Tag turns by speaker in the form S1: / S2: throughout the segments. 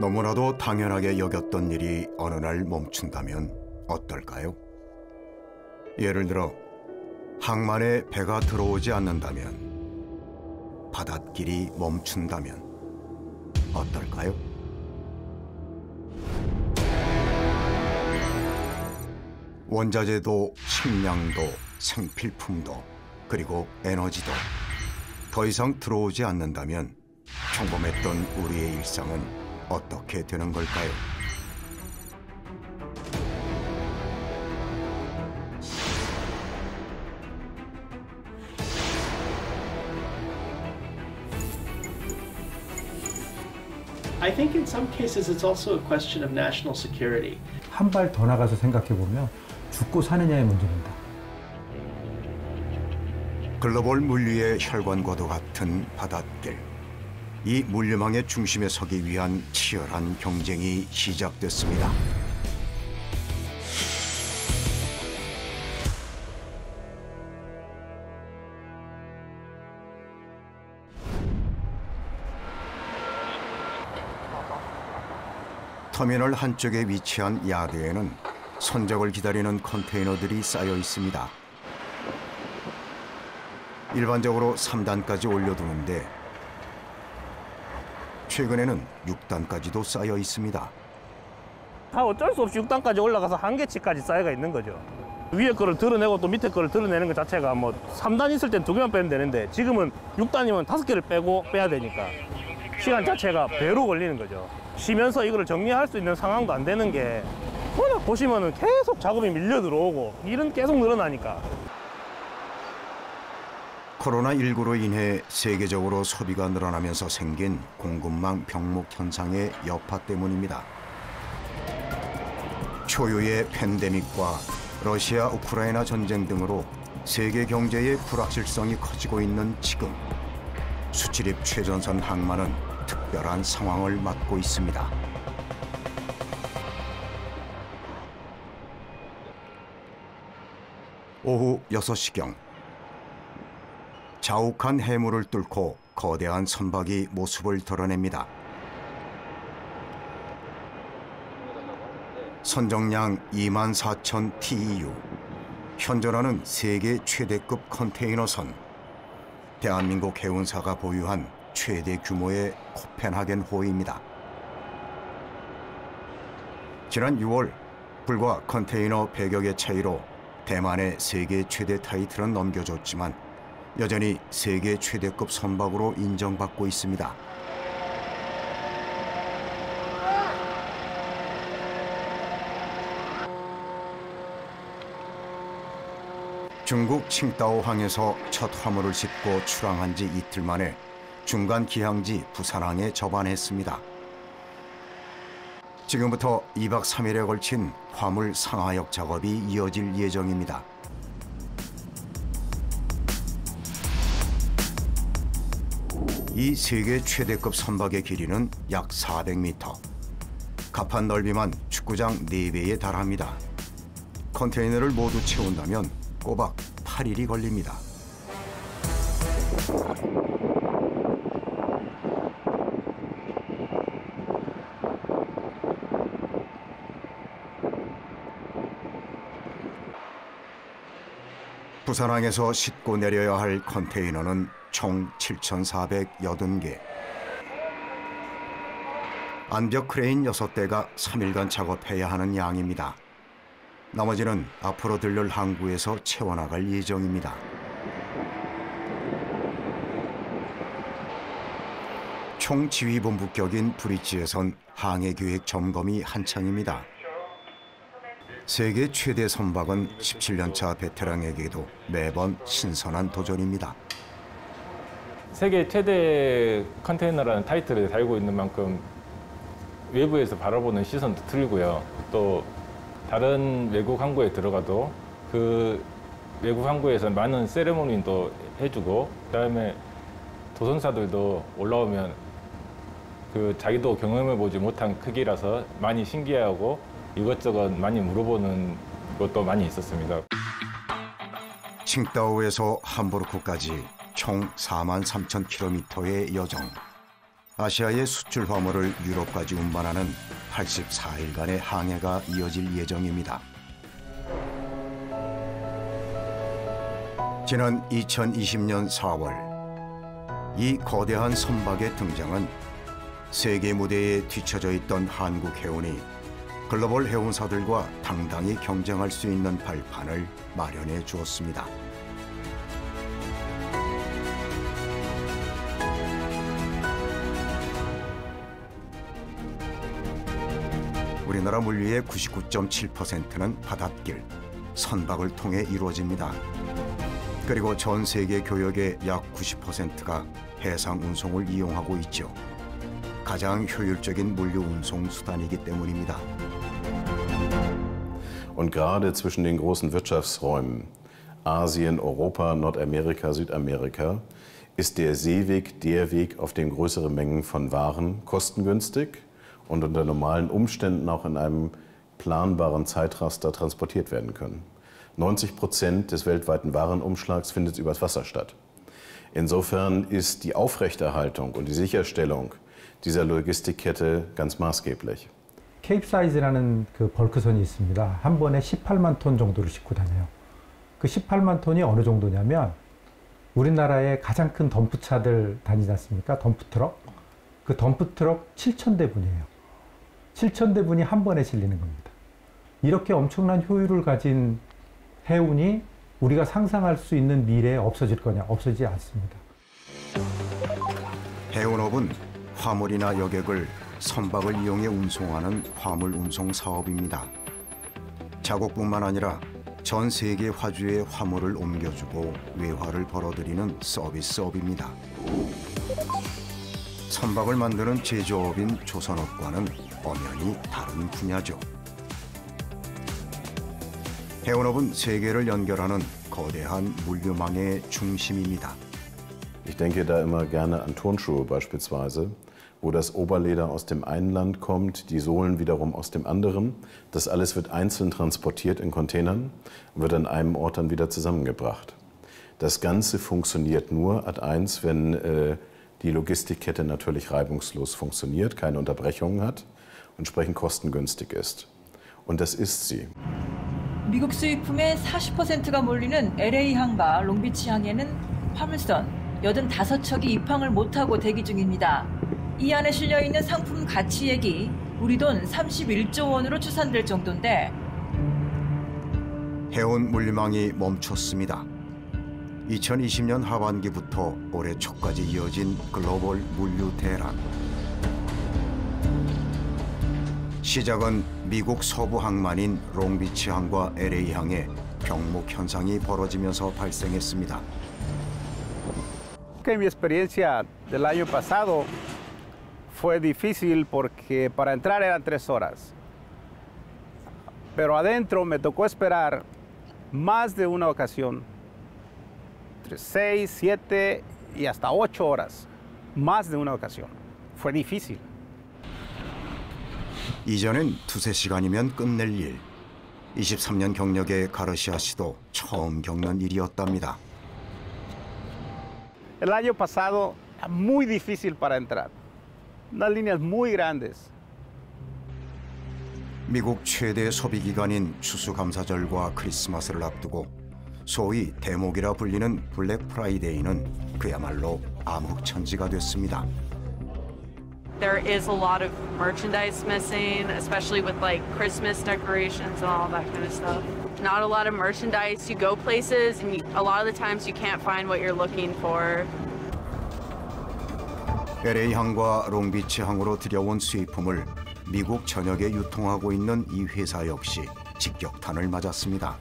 S1: 너무나도 당연하게 여겼던 일이 어느 날 멈춘다면 어떨까요? 예를 들어 항만에 배가 들어오지 않는다면, 바닷길이 멈춘다면 어떨까요? 원자재도 식량도 생필품도 그리고 에너지도 더 이상 들어오지 않는다면 평범했던 우리의 일상은 어떻게 되는 걸까요?
S2: I think in some cases it's also a question of national security.
S3: 한 발 더 나가서 생각해 보면 죽고 사느냐의 문제입니다.
S1: 글로벌 물류의 혈관과도 같은 바닷길. 이 물류망의 중심에 서기 위한 치열한 경쟁이 시작됐습니다. 터미널 한쪽에 위치한 야드에는 선적을 기다리는 컨테이너들이 쌓여 있습니다. 일반적으로 3단까지 올려두는데 최근에는 6단까지도 쌓여 있습니다.
S4: 다 어쩔 수 없이 6단까지 올라가서 한계치까지 쌓여가 있는 거죠. 위에 거를 드러내고 또 밑에 거를 드러내는 것 자체가 뭐 3단 있을 땐 2개만 빼면 되는데 지금은 6단이면 5개를 빼야 되니까 시간 자체가 배로 걸리는 거죠. 쉬면서 이거를 정리할 수 있는 상황도 안 되는 게 워낙 보시면은 계속 작업이 밀려 들어오고 일은 계속 늘어나니까.
S1: 코로나19로 인해 세계적으로 소비가 늘어나면서 생긴 공급망 병목 현상의 여파 때문입니다. 초유의 팬데믹과 러시아 우크라이나 전쟁 등으로 세계 경제의 불확실성이 커지고 있는 지금, 수출입 최전선 항만은 특별한 상황을 맞고 있습니다. 오후 6시경, 자욱한 해물을 뚫고 거대한 선박이 모습을 드러냅니다. 선정량 24,000 TEU, 현존하는 세계 최대급 컨테이너선, 대한민국 해운사가 보유한 최대 규모의 코펜하겐 호위입니다. 지난 6월 불과 컨테이너 100여 개 차이로 대만의 세계 최대 타이틀은 넘겨줬지만 여전히 세계 최대급 선박으로 인정받고 있습니다. 중국 칭다오항에서 첫 화물을 싣고 출항한 지 이틀 만에 중간 기항지 부산항에 접안했습니다. 지금부터 2박 3일에 걸친 화물 상하역 작업이 이어질 예정입니다. 이 세계 최대급 선박의 길이는 약 400m. 갑판 넓이만 축구장 4배에 달합니다. 컨테이너를 모두 채운다면 꼬박 8일이 걸립니다. 부산항에서 싣고 내려야 할 컨테이너는 총 7,480개. 암벽 크레인 6대가 3일간 작업해야 하는 양입니다. 나머지는 앞으로 들를 항구에서 채워나갈 예정입니다. 총지휘본부격인 브릿지에선 항해계획 점검이 한창입니다. 세계 최대 선박은 17년차 베테랑에게도 매번 신선한 도전입니다.
S5: 세계 최대 컨테이너라는 타이틀을 달고 있는 만큼 외부에서 바라보는 시선도 틀고요. 또 다른 외국 항구에 들어가도 그 외국 항구에서 많은 세레모니도 해주고, 그다음에 도선사들도 올라오면 그 자기도 경험해보지 못한 크기라서 많이 신기해하고 이것저것 많이 물어보는 것도 많이 있었습니다.
S1: 칭다오에서 함부르크까지 총 43,000km의 여정. 아시아의 수출 화물을 유럽까지 운반하는 84일간의 항해가 이어질 예정입니다. 지난 2020년 4월 이 거대한 선박의 등장은 세계 무대에 뒤처져 있던 한국 해운이 글로벌 해운사들과 당당히 경쟁할 수 있는 발판을 마련해 주었습니다. 우리나라 물류의 99.7%는 바닷길, 선박을 통해 이루어집니다. 그리고 전 세계 교역의 약 90%가 해상 운송을 이용하고 있죠. 가장 효율적인 물류 운송 수단이기 때문입니다.
S6: Und gerade zwischen den großen Wirtschaftsräumen Asien, Europa, Nordamerika, Südamerika ist der Seeweg der Weg, auf dem größere Mengen von Waren kostengünstig und unter normalen Umständen auch in einem planbaren Zeitraster transportiert werden können. 90% des weltweiten Warenumschlags findet übers Wasser statt. Insofern ist die Aufrechterhaltung und die Sicherstellung dieser Logistikkette ganz maßgeblich.
S3: 케이프사이즈라는 그 벌크선이 있습니다. 한 번에 18만 톤 정도를 싣고 다녀요. 그 18만 톤이 어느 정도냐면 우리나라의 가장 큰 덤프차들 다니지 않습니까? 덤프트럭. 그 덤프트럭 7,000대 분이에요. 7,000대 분이 한 번에 실리는 겁니다. 이렇게 엄청난 효율을 가진 해운이 우리가 상상할 수 있는 미래에 없어질 거냐? 없어지지 않습니다.
S1: 해운업은 화물이나 여객을 선박을 이용해 운송하는 화물 운송 사업입니다. 자국뿐만 아니라 전 세계 화주의 화물을 옮겨주고 외화를 벌어들이는 서비스업입니다. 선박을 만드는 제조업인 조선업과는 엄연히 다른 분야죠. 해운업은 세계를 연결하는 거대한 물류망의 중심입니다.
S6: Ich denke da immer gerne an Turnschuhe beispielsweise, wo das Oberleder aus dem einen Land kommt, die Sohlen wiederum aus dem anderen. Das alles wird einzeln transportiert in Containern und wird an einem Ort dann wieder zusammengebracht. Das Ganze funktioniert nur ad 1, wenn die Logistikkette natürlich reibungslos funktioniert, keine Unterbrechungen hat und entsprechend kostengünstig ist. Und das ist sie.
S7: 미국 수입품의 40%가 몰리는 LA항과 롱비치항에는 화물선 85척이 입항을 못하고 대기 중입니다. 이 안에 실려있는 상품 가치액이 우리 돈 31조 원으로 추산될 정도인데
S1: 해운 물류망이 멈췄습니다. 2020년 하반기부터 올해 초까지 이어진 글로벌 물류 대란. 시작은 미국 서부 항만인 롱비치항과 LA항에 병목 현상이 벌어지면서 발생했습니다.
S8: Que mi experiencia del año pasado fue difícil porque para entrar eran 3 horas. Pero adentro me tocó esperar más de una ocasión, entre 6, 7 y hasta 8 horas, más de una ocasión. Fue difícil.
S1: 이전엔 2-3시간이면 끝낼 일. 23년 경력의 가르시아 씨도 처음 겪는 일이었답니다.
S8: El año pasado era muy difícil para entrar. Unas líneas muy grandes.
S1: 미국 최대 소비 기간인 추수감사절과 크리스마스를 앞두고 소위 대목이라 불리는 블랙 프라이데이는 그야말로 암흑천지가 됐습니다.
S9: There is a lot of merchandise missing, especially with like Christmas decorations and all that kind of stuff. Not a lot of merchandise. You go places and a lot of the times you can't find what you're looking for.
S1: LA항과 롱비치항으로 들여온 수입품을 미국 전역에 유통하고 있는 이 회사 역시 직격탄을 맞았습니다.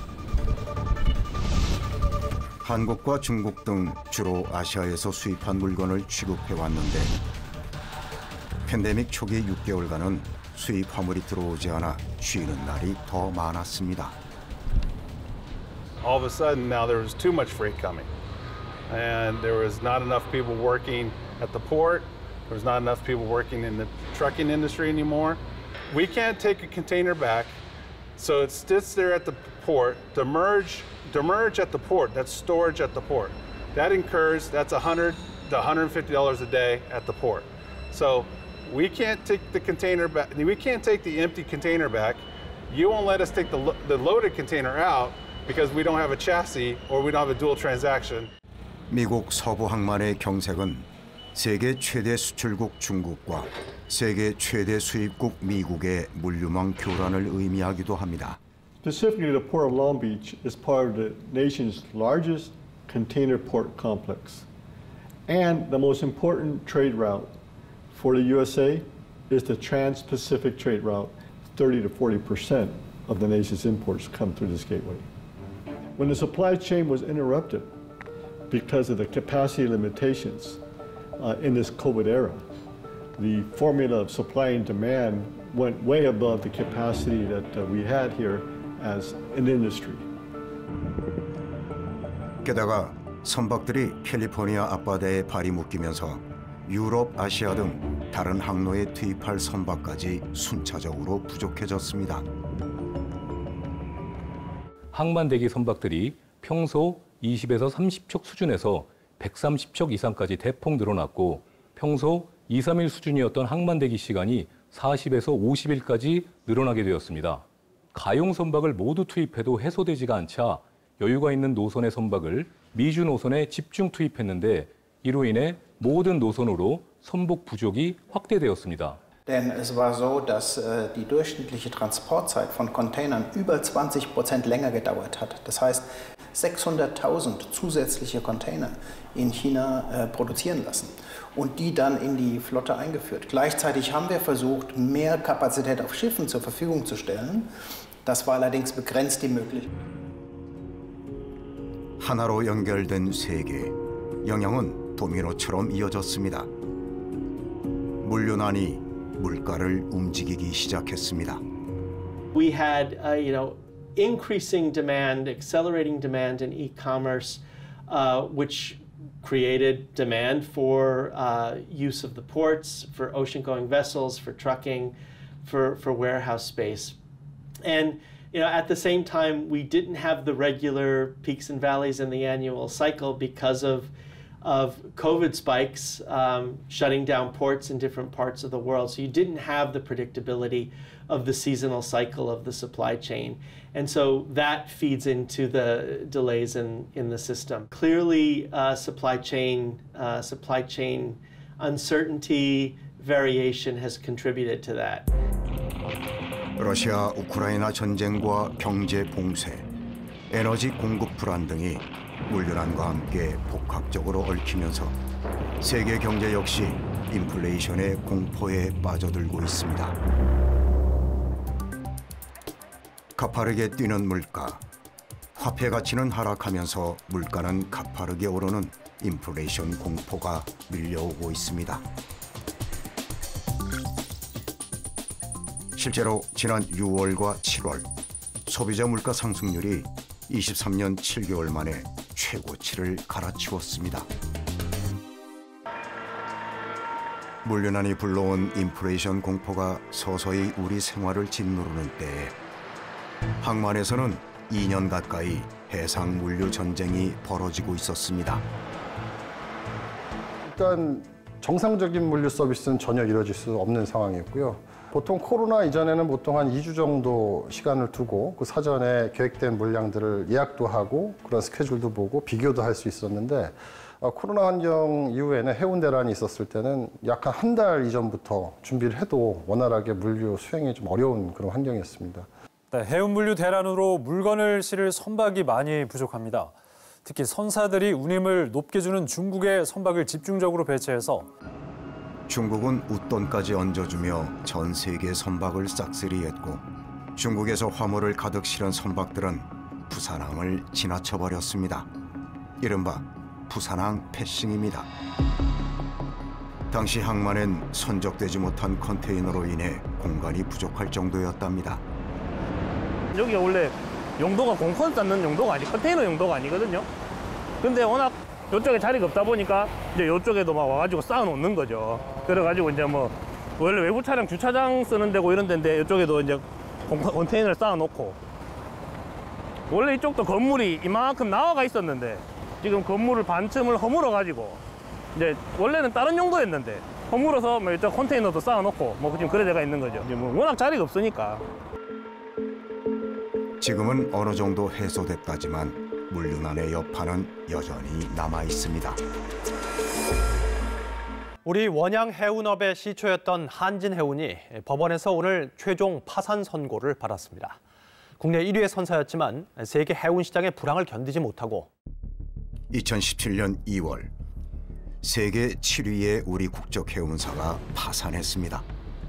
S1: 한국과 중국 등 주로 아시아에서 수입한 물건을 취급해왔는데 팬데믹 초기 6개월간은 수입 화물이 들어오지 않아 쉬는 날이 더 많았습니다.
S10: All of a sudden now there was too much freight coming and there was not enough people working at the port. There was not enough people working in the trucking industry anymore. We can't take a container back, so it sits there at the port. Demurrage at the port, that's storage at the port. That incurs, that's $100 to $150 a day at the port. So we can't take the container back. We can't take the empty container back. You won't let us take the loaded container out because we don't have a chassis or we don't have a dual transaction.
S1: 미국 서부 항만의 경색은 세계 최대 수출국 중국과 세계 최대 수입국 미국의 물류망 교란을 의미하기도 합니다.
S11: Specifically, the Port of Long Beach is part of the nation's largest container port complex. And the most important trade route for the USA is the Trans-Pacific trade route. 30 to 40% of the nation's imports come through this gateway. When the supply chain was interrupted because of the capacity limitations in this COVID era, the formula of supply and demand went way above the capacity that we had here as an industry.
S1: 게다가 선박들이 캘리포니아 앞바다에 발이 묶이면서 유럽, 아시아 등 다른 항로에 투입할 선박까지 순차적으로 부족해졌습니다.
S12: 항만대기 선박들이 평소 20에서 30척 수준에서 130척 이상까지 대폭 늘어났고 평소 2, 3일 수준이었던 항만대기 시간이 40에서 50일까지 늘어나게 되었습니다. 가용 선박을 모두 투입해도 해소되지가 않자 여유가 있는 노선의 선박을 미주 노선에 집중 투입했는데 이로 인해 모든 노선으로 선복 부족이 확대되었습니다.
S13: Denn es war so, dass die durchschnittliche Transportzeit von Containern über 20% länger gedauert hat. Das heißt, 600.000 zusätzliche Container in China produzieren lassen und die dann in die Flotte eingeführt. Gleichzeitig haben wir versucht, mehr Kapazität auf Schiffen zur Verfügung zu stellen. Das war allerdings begrenzt die Möglichkeit.
S1: 하나로 연결된 세계, 영향은 도미노처럼 이어졌습니다. 물류난이 물가를 움직이기 시작했습니다.
S2: We had, increasing demand, accelerating demand in e-commerce, which created demand for use of the ports, for ocean-going vessels, for trucking, for warehouse space. And at the same time, we didn't have the regular peaks and valleys in the annual cycle because of COVID spikes shutting down ports in different parts of the world. So you didn't have the predictability of the seasonal cycle of the supply chain. And so that feeds into the delays in the system. Clearly, supply chain uncertainty, variation has contributed to that.
S1: 러시아 우크라이나 전쟁과 경제 봉쇄, 에너지 공급 불안 등이 물류난과 함께 복합적으로 얽히면서 세계 경제 역시 인플레이션의 공포에 빠져들고 있습니다. 가파르게 뛰는 물가, 화폐 가치는 하락하면서 물가는 가파르게 오르는 인플레이션 공포가 밀려오고 있습니다. 실제로 지난 6월과 7월 소비자 물가 상승률이 23년 7개월 만에 최고치를 갈아치웠습니다. 물류난이 불러온 인플레이션 공포가 서서히 우리 생활을 짓누르는 때에 항만에서는 2년 가까이 해상 물류 전쟁이 벌어지고 있었습니다.
S14: 일단 정상적인 물류 서비스는 전혀 이루어질 수 없는 상황이었고요. 보통 코로나 이전에는 보통 한 2주 정도 시간을 두고 그 사전에 계획된 물량들을 예약도 하고 그런 스케줄도 보고 비교도 할 수 있었는데 코로나 환경 이후에는 해운 대란이 있었을 때는 약 한 달 이전부터 준비를 해도 원활하게 물류 수행이 좀 어려운 그런 환경이었습니다.
S15: 네, 해운 물류 대란으로 물건을 실을 선박이 많이 부족합니다. 특히 선사들이 운임을 높게 주는 중국의 선박을 집중적으로 배치해서
S1: 중국은 웃돈까지 얹어주며 전 세계 선박을 싹쓸이했고 중국에서 화물을 가득 실은 선박들은 부산항을 지나쳐버렸습니다. 이른바 부산항 패싱입니다. 당시 항만엔 선적되지 못한 컨테이너로 인해 공간이 부족할 정도였답니다.
S4: 여기가 원래 용도가 공컨 쌓는 용도가 아니 컨테이너 용도가 아니거든요. 근데 워낙 이쪽에 자리가 없다 보니까 이제 이쪽에도 막 와가지고 쌓아 놓는 거죠. 그래가지고 이제 뭐 원래 외부 차량 주차장 쓰는 데고 이런 데인데 이쪽에도 이제 컨테이너를 쌓아 놓고 원래 이쪽도 건물이 이만큼 나와가 있었는데 지금 건물을 반쯤을 허물어 가지고 이제 원래는 다른 용도였는데 허물어서 뭐 일단 컨테이너도 쌓아놓고 뭐 지금 그래 돼가 있는 거죠. 이제 뭐 워낙 자리가 없으니까.
S1: 지금은 어느 정도 해소됐다지만 물류난의 여파는 여전히 남아 있습니다.
S16: 우리 원양 해운업의 시초였던 한진해운이 법원에서 오늘 최종 파산 선고를 받았습니다. 국내 1위의 선사였지만 세계 해운 시장의 불황을 견디지 못하고
S1: 2017년 2월 세계 7위의 우리 국적 해운사가 파산했습니다.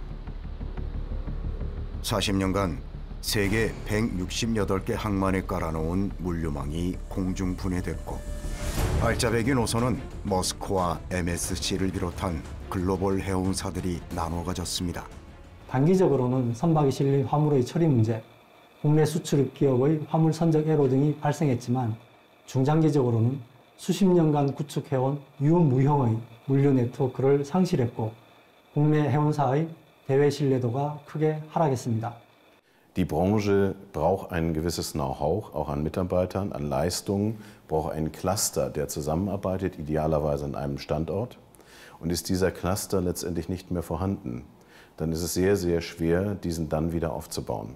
S1: 40년간 세계 168개 항만에 깔아놓은 물류망이 공중 분해됐고 알짜배기 노선은 머스크와 MSC를 비롯한 글로벌 해운사들이 나눠 가졌습니다.
S17: 단기적으로는 선박이 실린 화물의 처리 문제, 국내 수출 기업의 화물 선적 애로 등이 발생했지만 중장기적으로는 수십 년간 구축해온 유무형의 물류 네트워크를 상실했고 국내 해운사의 대외 신뢰도가 크게 하락했습니다.
S6: Die Branche braucht ein gewisses Know-how, auch an Mitarbeitern, an Leistungen, braucht ein Cluster, der zusammenarbeitet, idealerweise an einem Standort. Und ist dieser Cluster letztendlich nicht mehr vorhanden, dann ist es sehr, sehr schwer, diesen dann wieder aufzubauen.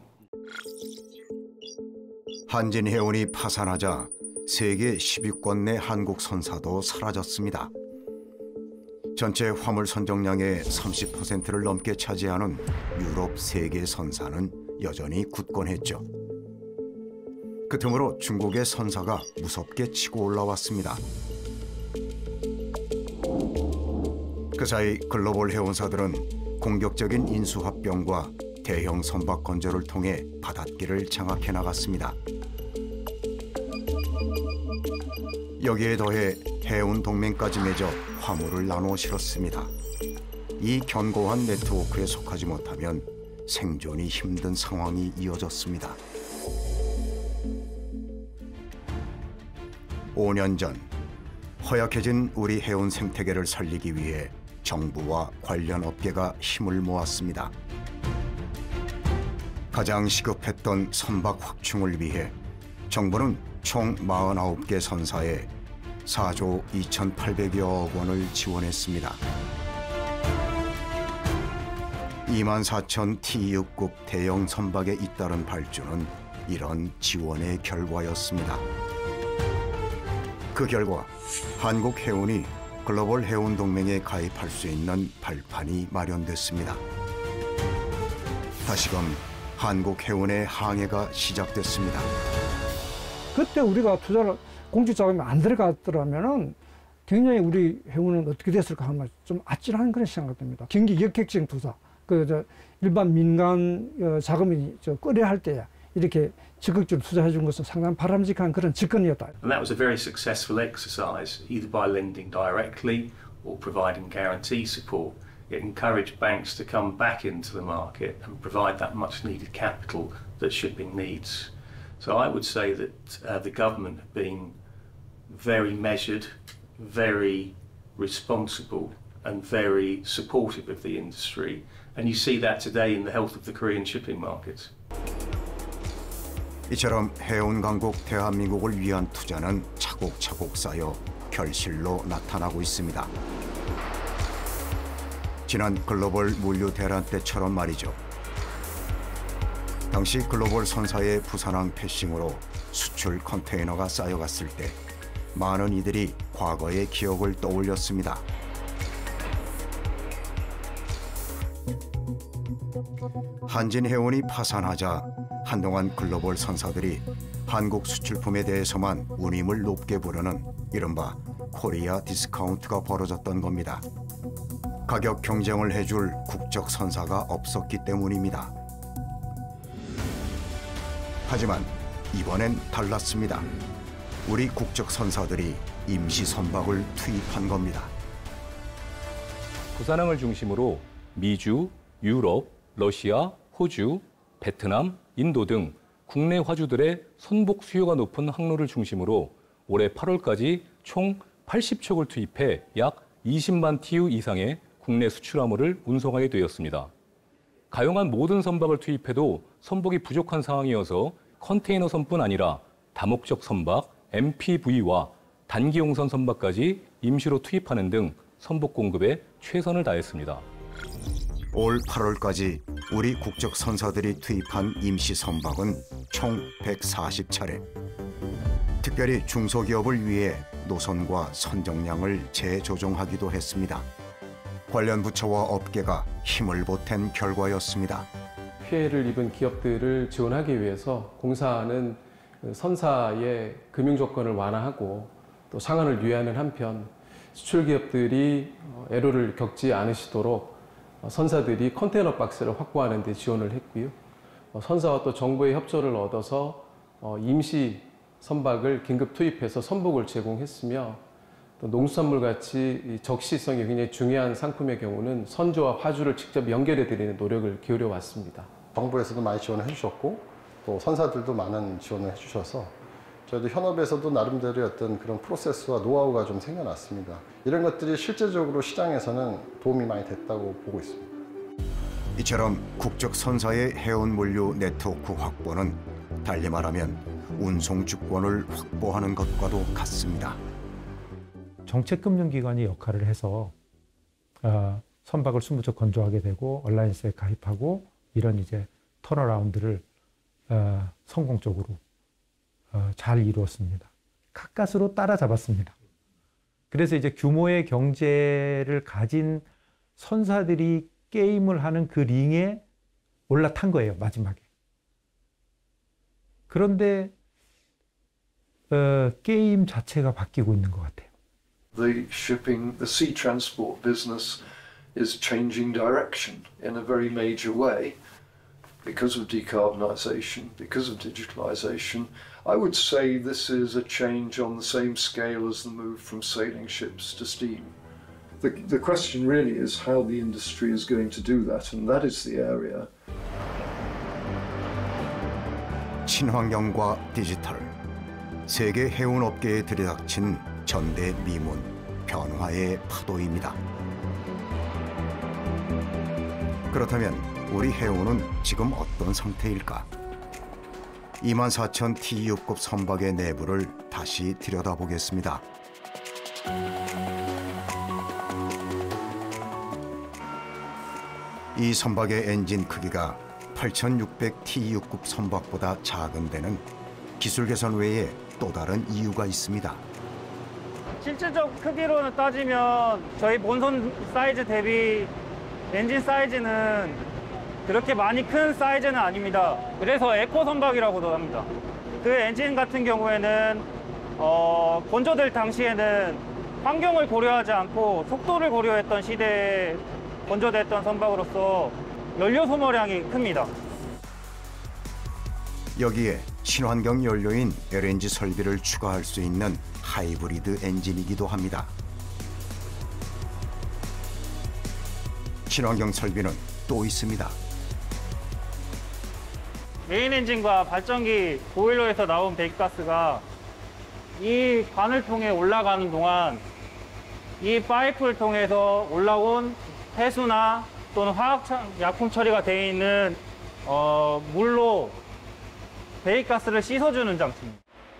S1: 한진해운이 파산하자 세계 10위권 내 한국 선사도 사라졌습니다. 전체 화물 선정량의 30%를 넘게 차지하는 유럽 세계 선사는 여전히 굳건했죠. 그 틈으로 중국의 선사가 무섭게 치고 올라왔습니다. 그 사이 글로벌 해운사들은 공격적인 인수합병과 대형 선박 건조를 통해 바닷길을 장악해 나갔습니다. 여기에 더해 해운 동맹까지 맺어 화물을 나눠 실었습니다. 이 견고한 네트워크에 속하지 못하면 생존이 힘든 상황이 이어졌습니다. 5년 전 허약해진 우리 해운 생태계를 살리기 위해 정부와 관련 업계가 힘을 모았습니다. 가장 시급했던 선박 확충을 위해 정부는 총 49개 선사에 4조 2,800여억 원을 지원했습니다. 24,000 TEU급 대형 선박에 잇따른 발주는 이런 지원의 결과였습니다. 그 결과 한국해운이 글로벌 해운 동맹에 가입할 수 있는 발판이 마련됐습니다. 다시금 한국해운의 항해가 시작됐습니다.
S18: 그때 우리가 투자를 공적 자금이 안 들어갔더라면은 굉장히 우리 해운은 어떻게 됐을까 하는 좀 아찔한 그런 생각이 듭니다. 경기 역획성 투자, 일반 민간 자금이 꺼려할 때 이렇게 적극적으로 투자해 준 것은 상당히 바람직한 그런 접근이었다.
S19: And that was a very successful exercise, either by lending directly or providing guarantee support. It encouraged banks to come back into the market and provide that much needed capital that shipping needs. So I would say that the government have been very measured, very responsible and very supportive of the industry. And you see that today in the health of the Korean shipping markets.
S1: 이처럼 해운 강국 대한민국을 위한 투자는 차곡차곡 쌓여 결실로 나타나고 있습니다. 지난 글로벌 물류 대란 때처럼 말이죠. 당시 글로벌 선사의 부산항 패싱으로 수출 컨테이너가 쌓여갔을 때 많은 이들이 과거의 기억을 떠올렸습니다. 한진해운이 파산하자 한동안 글로벌 선사들이 한국 수출품에 대해서만 운임을 높게 부르는 이른바 코리아 디스카운트가 벌어졌던 겁니다. 가격 경쟁을 해줄 국적 선사가 없었기 때문입니다. 하지만 이번엔 달랐습니다. 우리 국적 선사들이 임시 선박을 투입한 겁니다.
S12: 부산항을 중심으로 미주, 유럽, 러시아, 호주, 베트남, 인도 등 국내 화주들의 선복 수요가 높은 항로를 중심으로 올해 8월까지 총 80척을 투입해 약 20만 TEU 이상의 국내 수출 화물을 운송하게 되었습니다. 가용한 모든 선박을 투입해도 선복이 부족한 상황이어서 컨테이너 선뿐 아니라 다목적 선박, MPV와 단기용선 선박까지 임시로 투입하는 등 선박 공급에 최선을 다했습니다.
S1: 올 8월까지 우리 국적 선사들이 투입한 임시 선박은 총 140차례. 특별히 중소기업을 위해 노선과 선정량을 재조정하기도 했습니다. 관련 부처와 업계가 힘을 보탠 결과였습니다.
S20: 피해를 입은 기업들을 지원하기 위해서 공사는 선사의 금융 조건을 완화하고 또 상한을 유예하는 한편 수출 기업들이 애로를 겪지 않으시도록 선사들이 컨테이너 박스를 확보하는 데 지원을 했고요. 선사와 또 정부의 협조를 얻어서 임시 선박을 긴급 투입해서 선복을 제공했으며 또 농수산물 같이 적시성이 굉장히 중요한 상품의 경우는 선조와 화주를 직접 연결해 드리는 노력을 기울여 왔습니다.
S14: 정부에서도 많이 지원을 해주셨고 또 선사들도 많은 지원을 해주셔서 저희도 현업에서도 나름대로의 어떤 그런 프로세스와 노하우가 좀 생겨났습니다. 이런 것들이 실제적으로 시장에서는 도움이 많이 됐다고 보고 있습니다.
S1: 이처럼 국적 선사의 해운 물류 네트워크 확보는 달리 말하면 운송 주권을 확보하는 것과도 같습니다.
S3: 정책금융기관이 역할을 해서 선박을 수무적 건조하게 되고 얼라이언스에 가입하고 이런 이제 턴어라운드를 성공적으로 잘 이루었습니다. 가까스로 따라잡았습니다. 그래서 이제 규모의 경제를 가진 선사들이 게임을 하는 그 링에 올라탄 거예요, 마지막에. 그런데 게임 자체가 바뀌고 있는 것 같아요.
S21: The sea transport business is changing direction in a very major way because of decarbonisation, because of digitalisation. I would say this is a change on the same scale as the move from sailing ships to steam. The question really is how the industry is going to do that, and that is the area.
S1: 친환경과 디지털, 세계 해운 업계에 들이닥친 전대미문, 변화의 파도입니다. 그렇다면 우리 해운은 지금 어떤 상태일까? 24,000 TEU급 선박의 내부를 다시 들여다보겠습니다. 이 선박의 엔진 크기가 8,600 TEU급 선박보다 작은 데는 기술 개선 외에 또 다른 이유가 있습니다.
S4: 실질적 크기로는 따지면 저희 본선 사이즈 대비 엔진 사이즈는 그렇게 많이 큰 사이즈는 아닙니다. 그래서 에코 선박이라고도 합니다. 그 엔진 같은 경우에는 건조될 당시에는 환경을 고려하지 않고 속도를 고려했던 시대에 건조됐던 선박으로서 연료 소모량이 큽니다.
S1: 여기에 친환경 연료인 LNG 설비를 추가할 수 있는 하이브리드 엔진이기도 합니다. 친환경 설비는 또 있습니다.
S4: 메인 엔진과 발전기 보일러에서 나온 배기가스가 이 관을 통해 올라가는 동안 이 파이프를 통해서 올라온 해수나 또는 화학 약품 처리가 되어 있는 물로 배기가스를 씻어주는 장치입니다.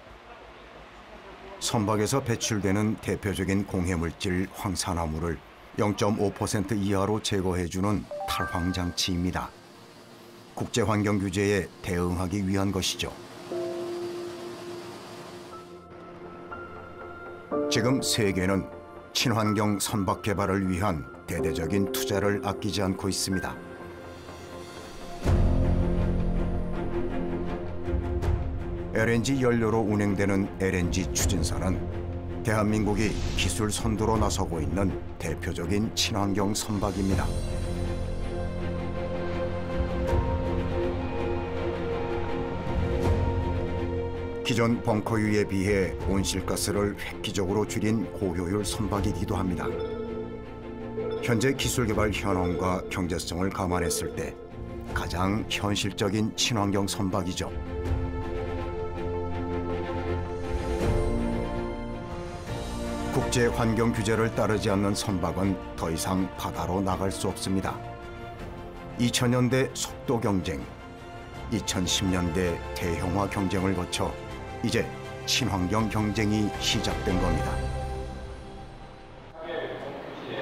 S1: 선박에서 배출되는 대표적인 공해물질 황산화물을 0.5% 이하로 제거해주는 탈황장치입니다. 국제환경 규제에 대응하기 위한 것이죠. 지금 세계는 친환경 선박 개발을 위한 대대적인 투자를 아끼지 않고 있습니다. LNG 연료로 운행되는 LNG 추진선은 대한민국이 기술 선두로 나서고 있는 대표적인 친환경 선박입니다. 기존 벙커유에 비해 온실가스를 획기적으로 줄인 고효율 선박이기도 합니다. 현재 기술개발 현황과 경제성을 감안했을 때 가장 현실적인 친환경 선박이죠. 국제 환경 규제를 따르지 않는 선박은 더 이상 바다로 나갈 수 없습니다. 2000년대 속도 경쟁, 2010년대 대형화 경쟁을 거쳐 이제 친환경 경쟁이 시작된 겁니다.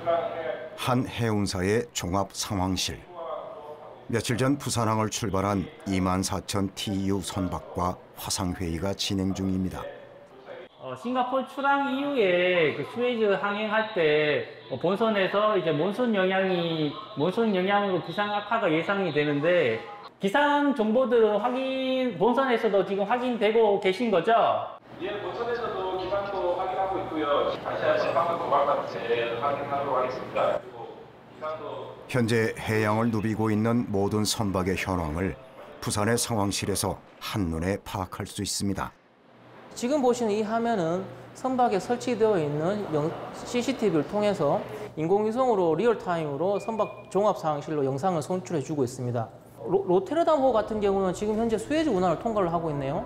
S1: 한 해운사의 종합 상황실. 며칠 전 부산항을 출발한 24,000 TEU 선박과 화상회의가 진행 중입니다.
S5: 싱가포르 출항 이후에 그 수에즈 항행할 때 본선에서 이제 몬순 영향으로 기상 악화가 예상이 되는데 기상 정보들은 본선에서도 지금 확인되고 계신 거죠?
S22: 예, 본선에서도 기상도 확인하고 있고요. 아시아시 방금 도발단체 확인하도록 하겠습니다.
S1: 현재 해양을 누비고 있는 모든 선박의 현황을 부산의 상황실에서 한눈에 파악할 수 있습니다.
S5: 지금 보시는 이 화면은 선박에 설치되어 있는 CCTV를 통해서 인공위성으로 리얼타임으로 선박 종합상황실로 영상을 송출해주고 있습니다. 로테르담호 같은 경우는 지금 현재 수에즈 운하를 통과를 하고 있네요.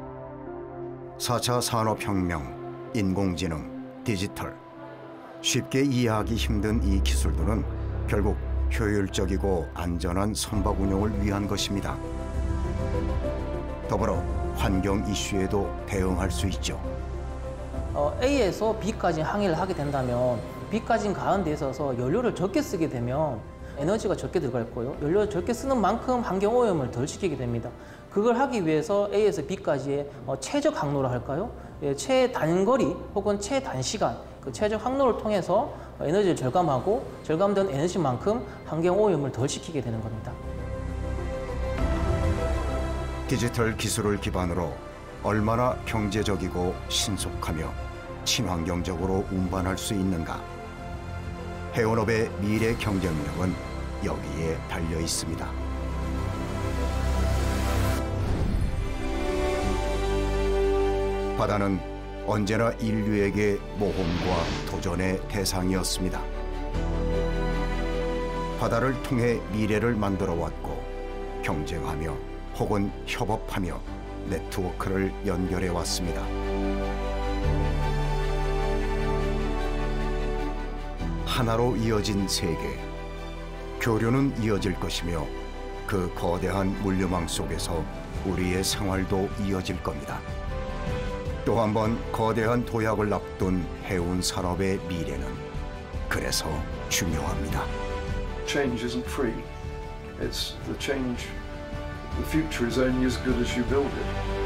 S1: 4차 산업혁명, 인공지능, 디지털. 쉽게 이해하기 힘든 이 기술들은 결국 효율적이고 안전한 선박 운용을 위한 것입니다. 더불어 환경 이슈에도 대응할 수 있죠.
S5: A에서 B까지 항해를 하게 된다면 B까지 가는 데 있어서 연료를 적게 쓰게 되면 에너지가 적게 들어갈 거예요. 연료를 적게 쓰는 만큼 환경오염을 덜 시키게 됩니다. 그걸 하기 위해서 A에서 B까지의 최적 항로라 할까요? 최단거리 혹은 최단시간 그 최적 항로를 통해서 에너지를 절감하고 절감된 에너지만큼 환경오염을 덜 시키게 되는 겁니다.
S1: 디지털 기술을 기반으로 얼마나 경제적이고 신속하며 친환경적으로 운반할 수 있는가. 해운업의 미래 경쟁력은 여기에 달려 있습니다. 바다는 언제나 인류에게 모험과 도전의 대상이었습니다. 바다를 통해 미래를 만들어 왔고 경쟁하며 혹은 협업하며 네트워크를 연결해 왔습니다. 하나로 이어진 세계. 교류는 이어질 것이며 그 거대한 물류망 속에서 우리의 생활도 이어질 겁니다. 또 한 번 거대한 도약을 앞둔 해운 산업의 미래는 그래서 중요합니다.
S21: Change isn't free. It's the change. The future is only as good as you build it.